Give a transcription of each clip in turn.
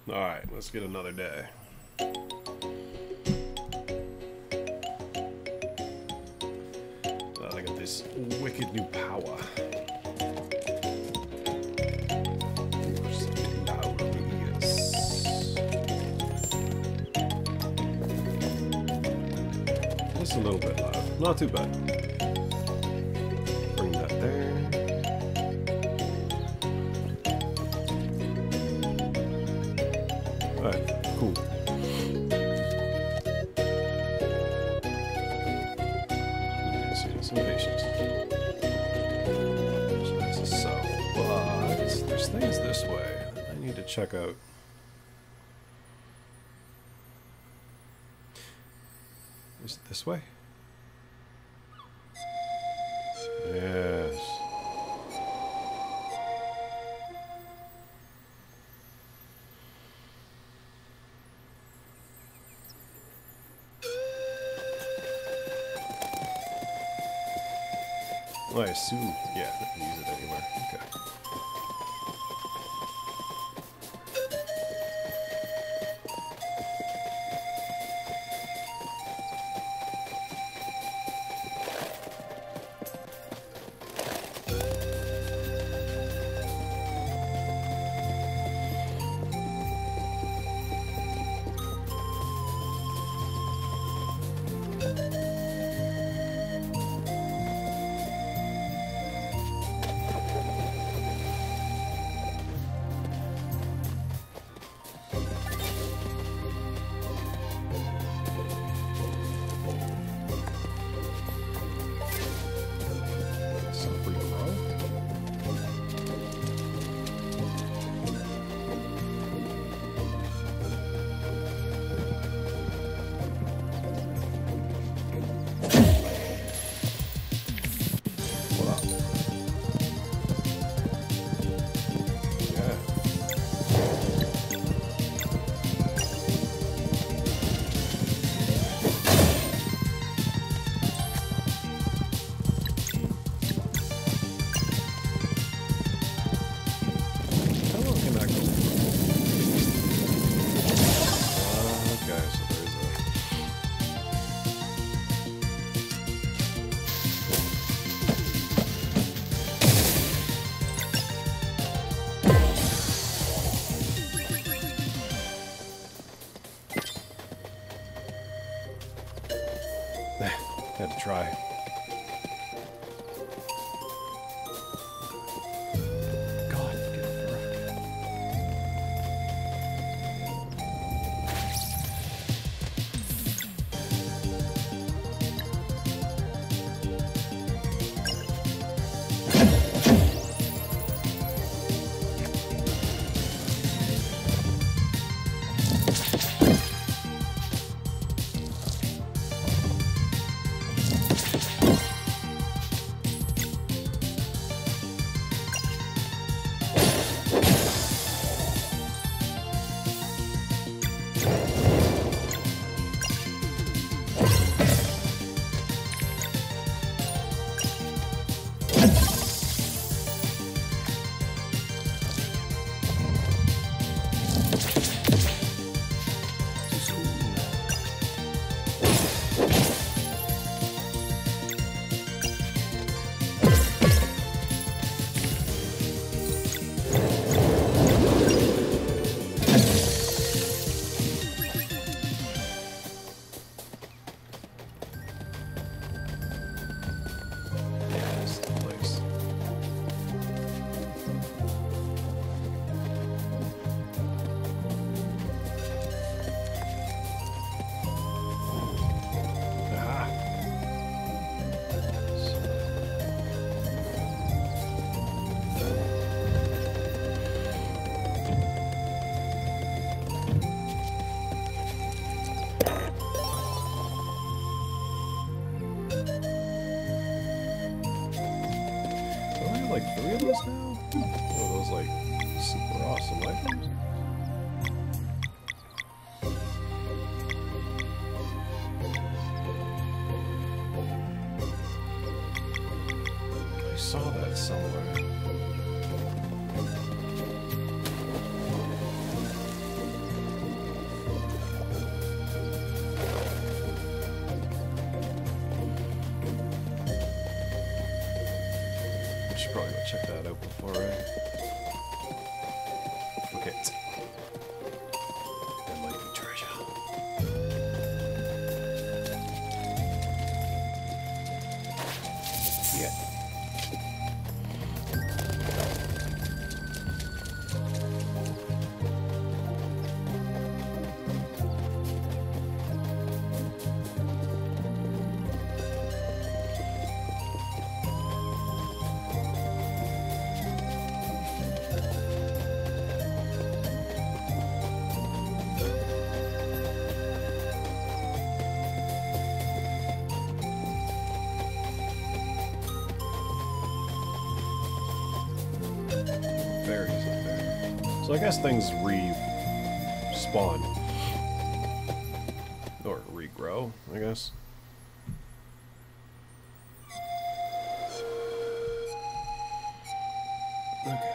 Alright, let's get another day. I got this wicked new power. Just a little bit loud. Not too bad. Bring that there. Alright, cool. Some patience. This is south, but there's things this way that I need to check out. Is it this way? Yes. Well, I assume, yeah, I can use it anywhere. Okay. Had to try. God, get off the rock. Like 3 of those now? Are those like super awesome items? I saw that somewhere. probably gonna check that out before I forget. There might be treasure. Yeah. Fairies up there. So I guess things respawn. Or regrow, I guess. Okay.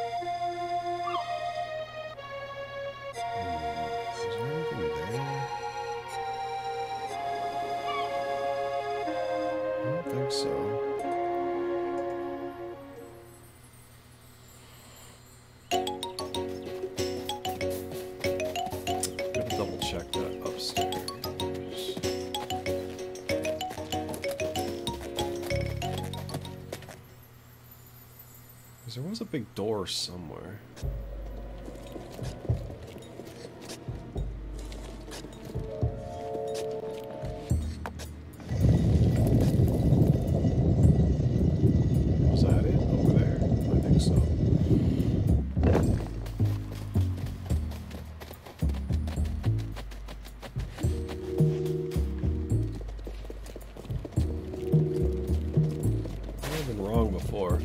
Is there anything there? I don't think so. Gotta double check that upstairs. Because there was a big door somewhere. Was that it? Over there? I think so. I've been wrong before.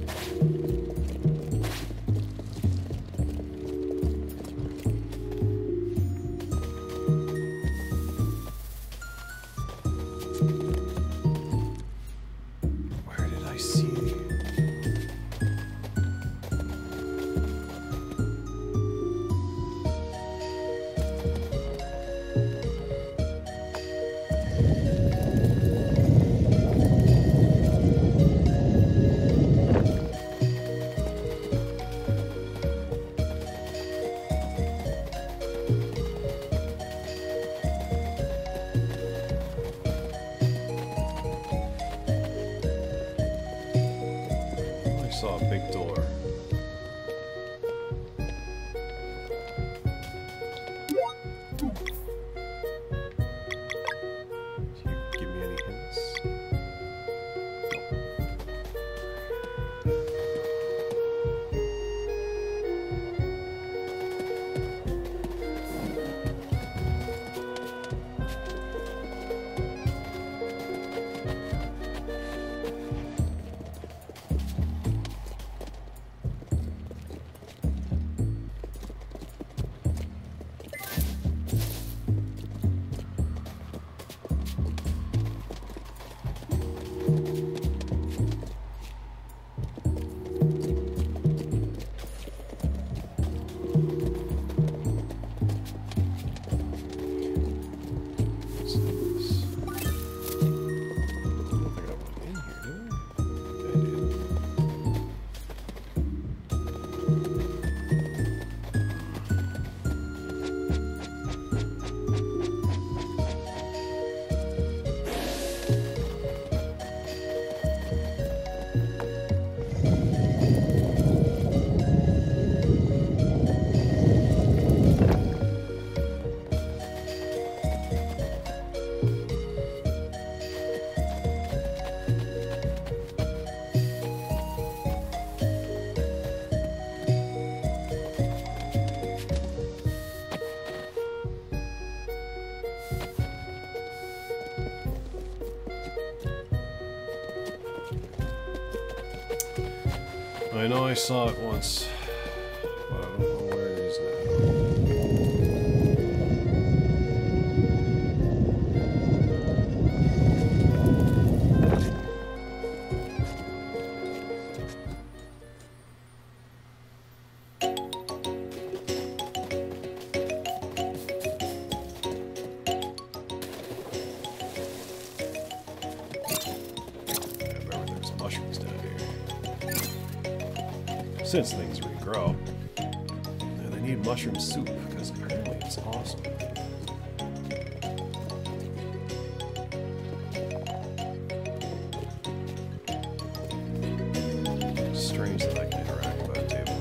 Where did I see? I saw a big door. Can you give me any hints? What's this? I don't think I went in here, did I? Yeah, I did. I know I saw it once, but I don't know where it is now. Yeah, remember there's mushrooms down here. since things regrow. And I need mushroom soup, because apparently it's awesome. Strange that I can interact with that table.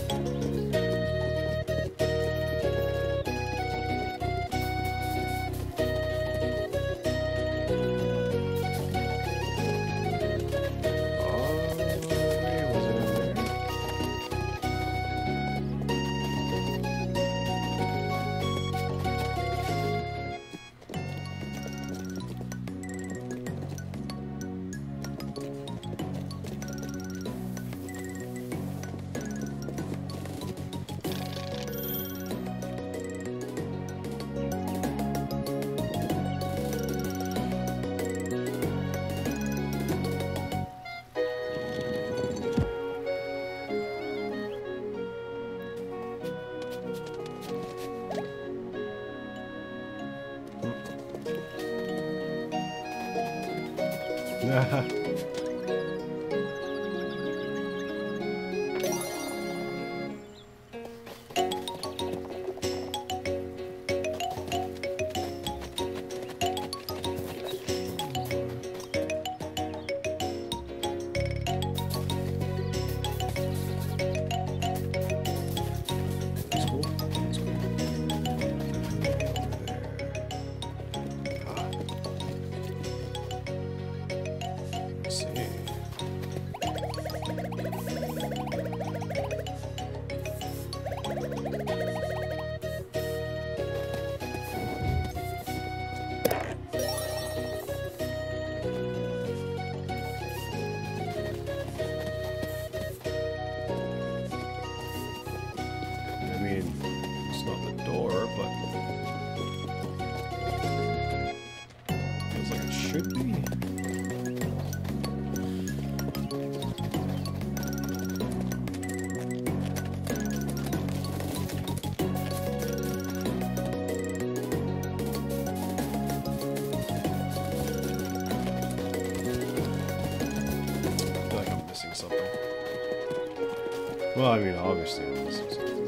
Well, I mean, obviously, I'm missing something.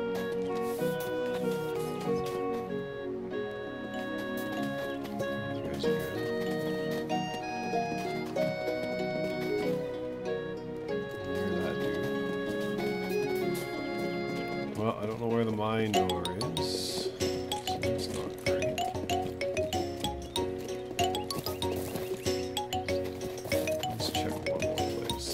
You guys are good. Hear that, dude. Well, I don't know where the mine door is, so that's not great. Let's check one more place.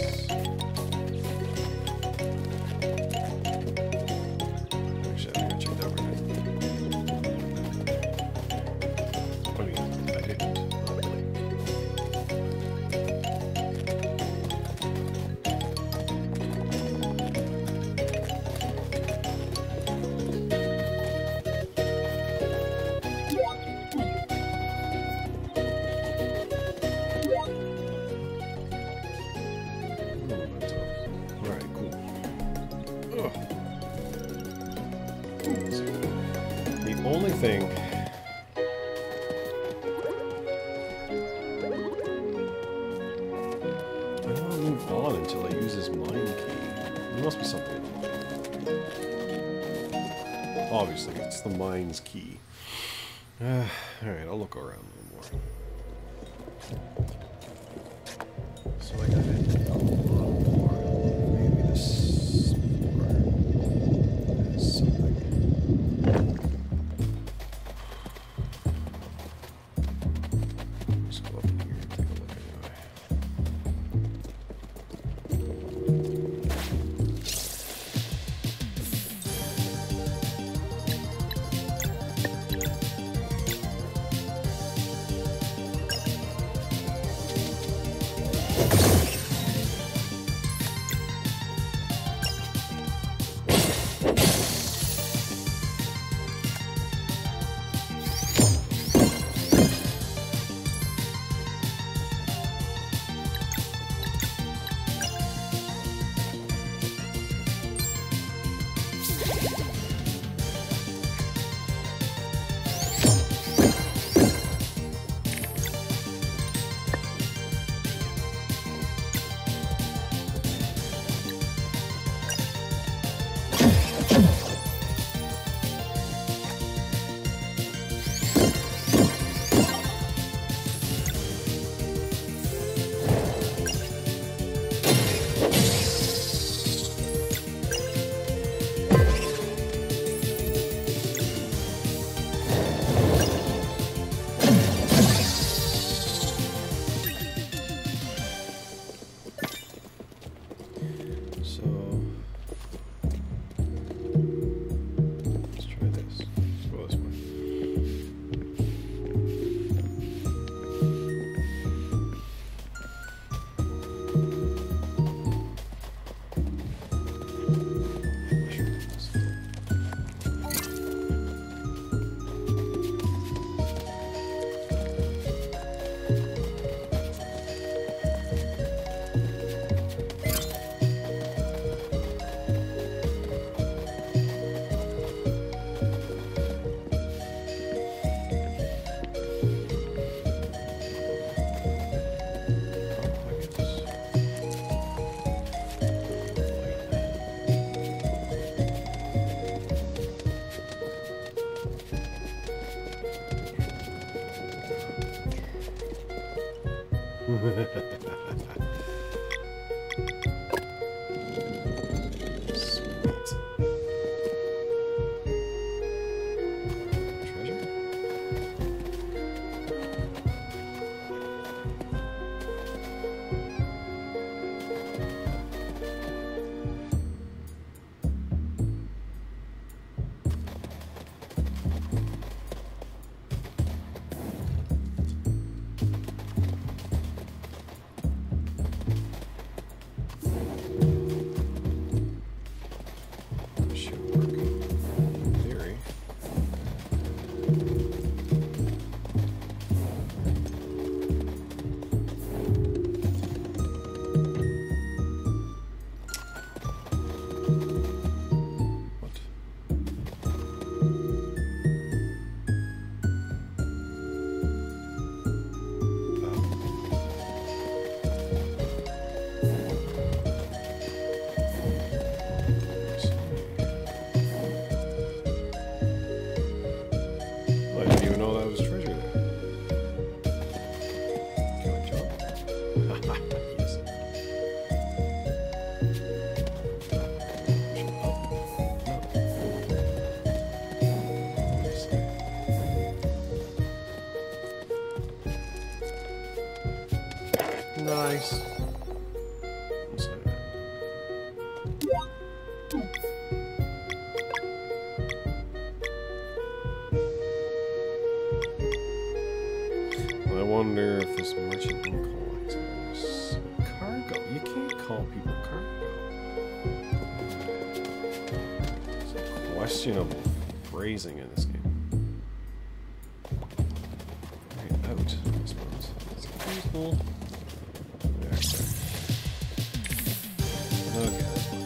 Thing. I don't want to move on until I use this mine key. There must be something. Obviously, it's the mine's key. Alright, I'll look around a little more. So I got it. Maybe this is something. Nice. I wonder if this merchant can call items. Cargo? You can't call people cargo. It's a questionable phrasing in this game. Right, out, I suppose. That's cool. Okay.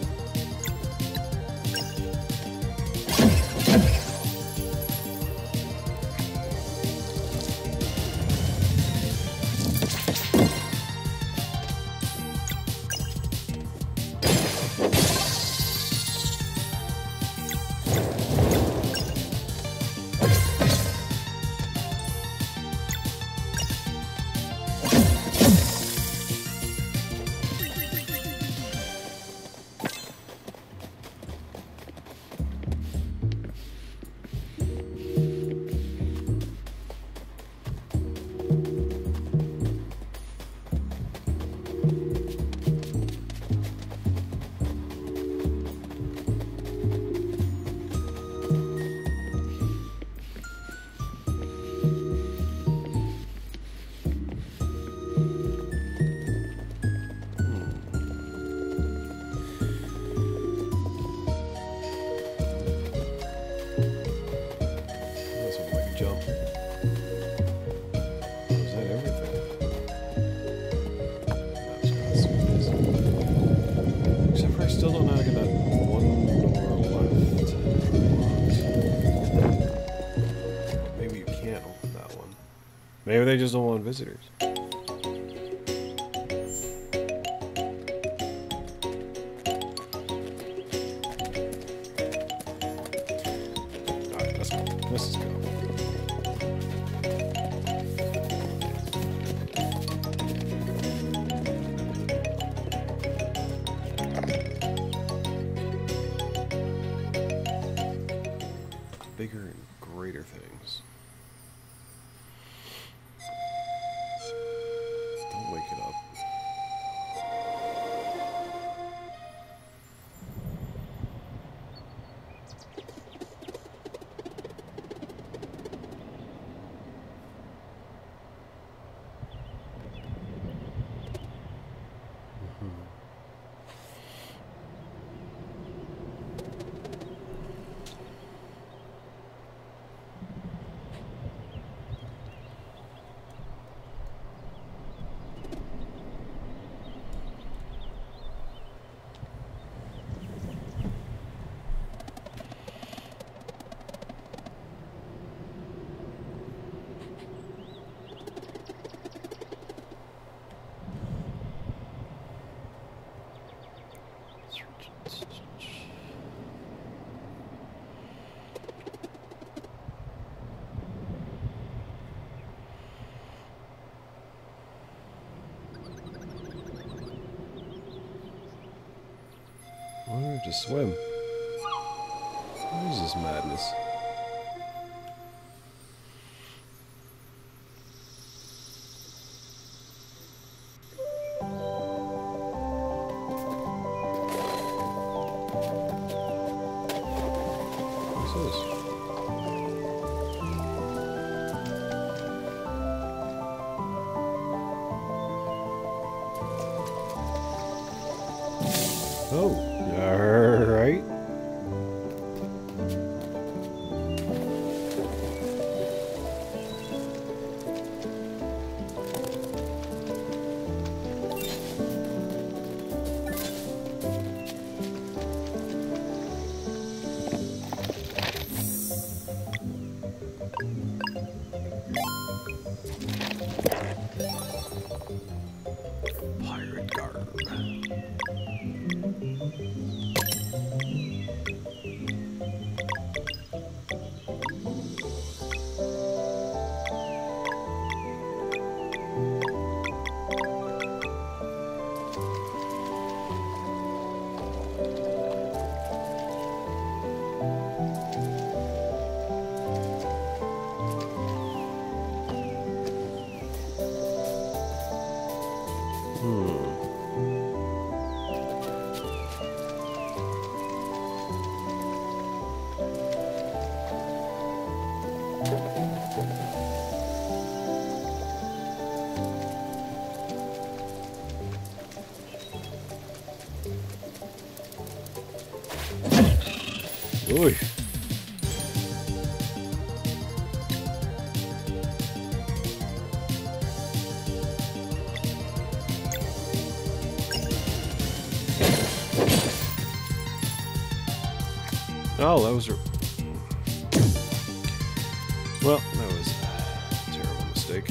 Still don't know how to get that one door left. Maybe you can't open that one. Maybe they just don't want visitors. Alright, let's go. Let's just go. Bigger and greater things. Don't wake it up. to swim. What is this madness? What's this? Oh, alright. Pirate garb. Oy. Oh, that was... Well, that was a terrible mistake.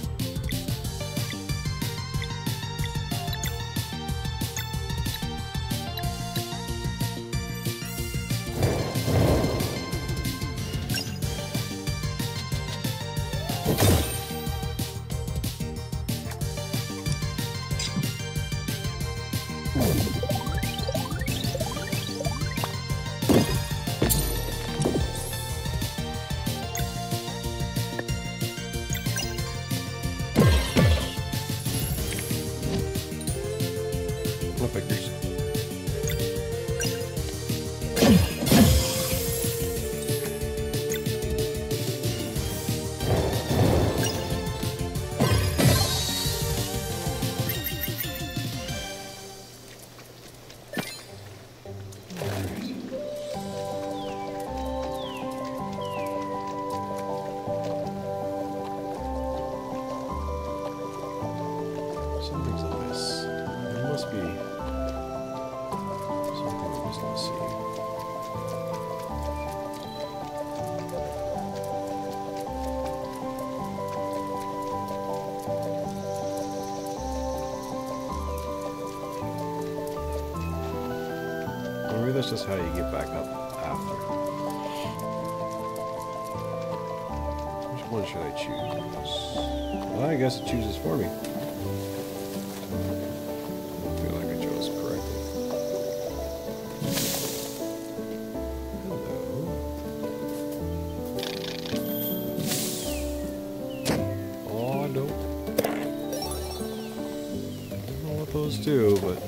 No figures. Something's amiss. There must be something I'm just not seeing. Or maybe that's just how you get back up after. Which one should I choose? Well, I guess it chooses for me. I feel like I chose correctly. Hello. Oh, no. I don't know what those do, but...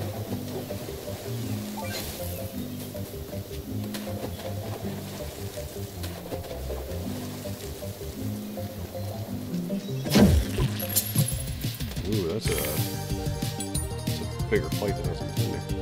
Ooh, that's a bigger fight than I was intending.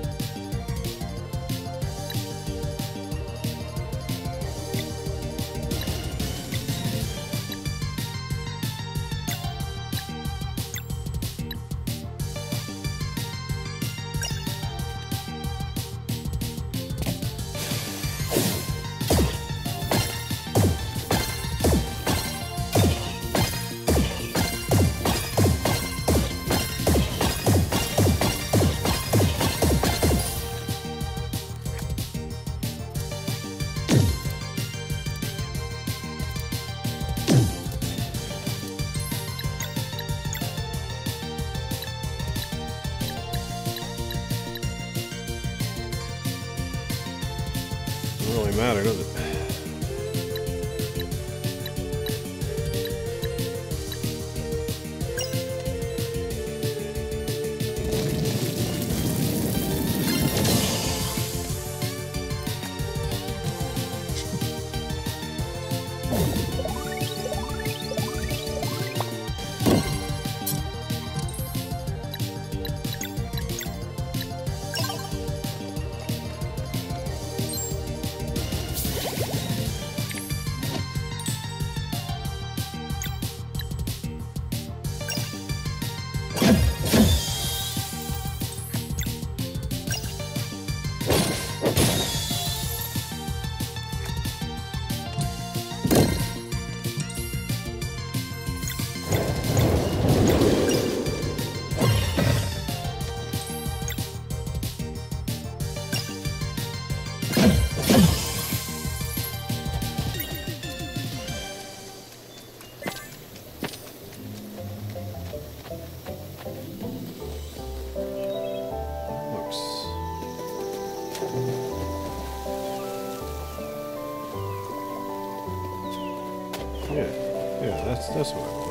That's what I want.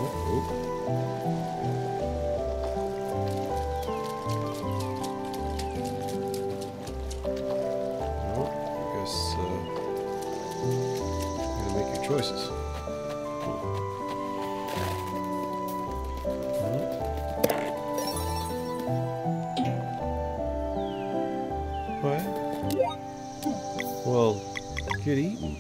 Well, I guess you gotta make your choices. What? Well, get eaten.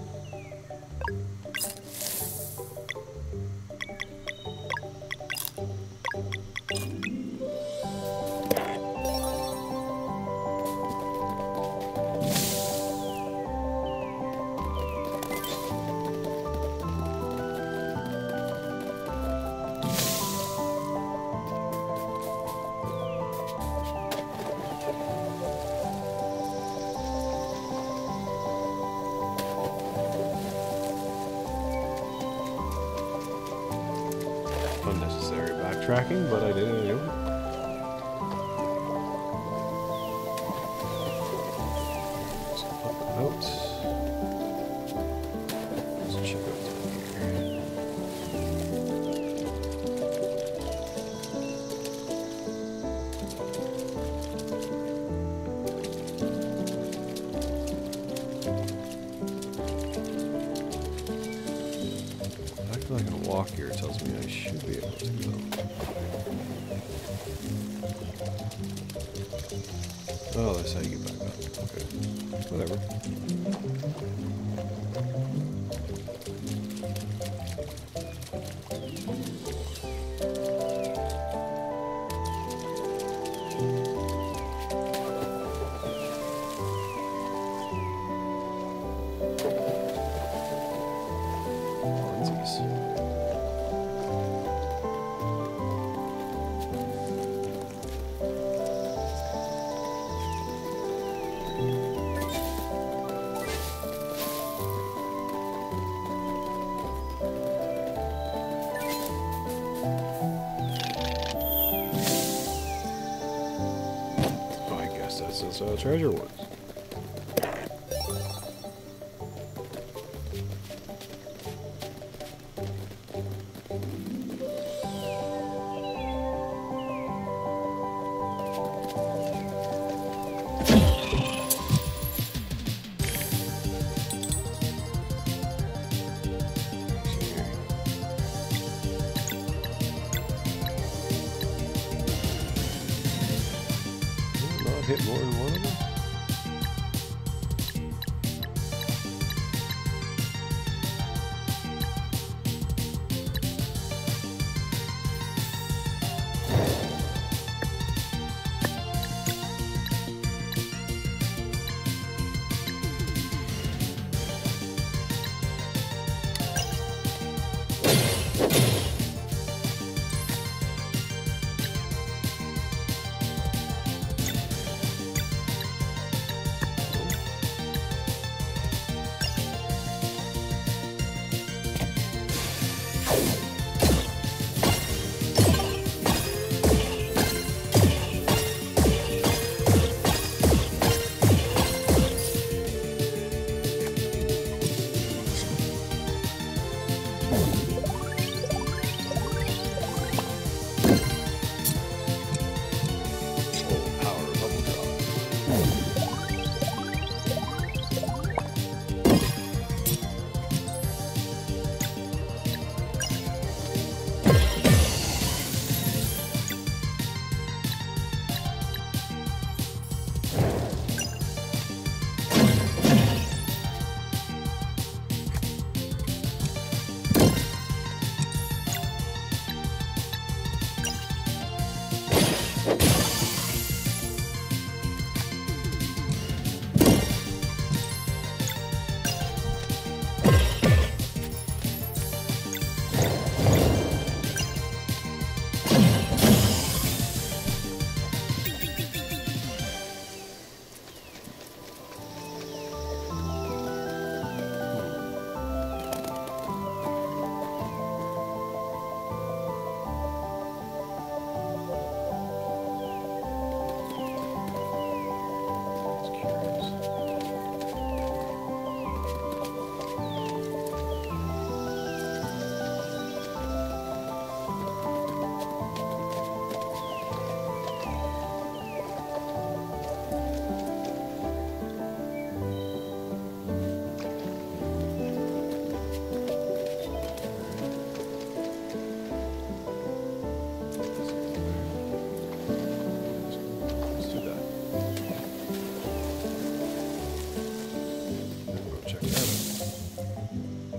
Unnecessary backtracking, but I did it anyway. Let's pop out. Let's check out down here. The fact that I can walk here tells me I should be able to go. Oh, that's how you get back up. Okay. Whatever. That's how treasure works. Hit more than one of them?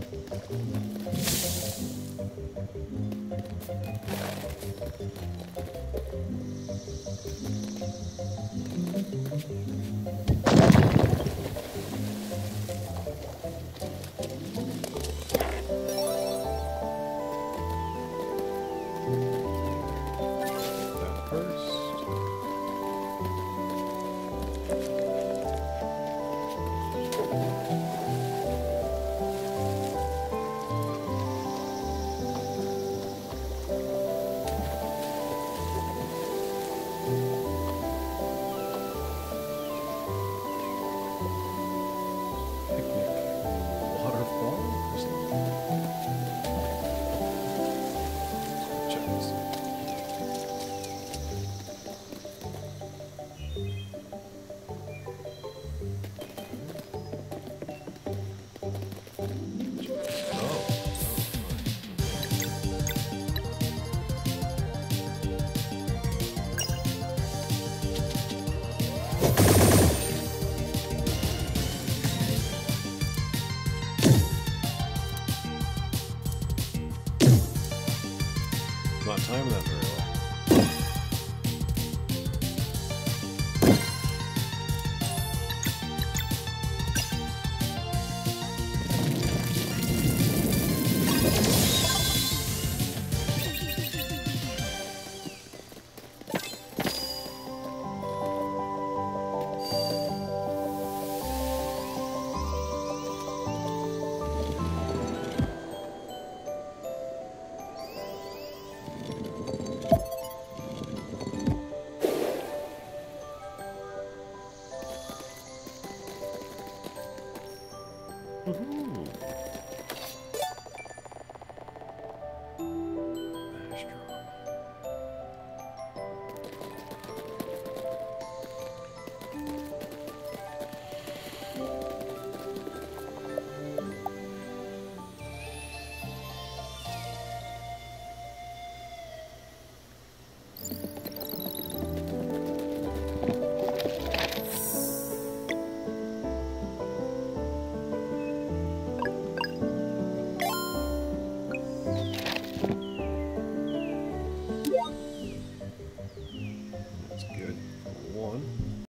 Not timing that very well.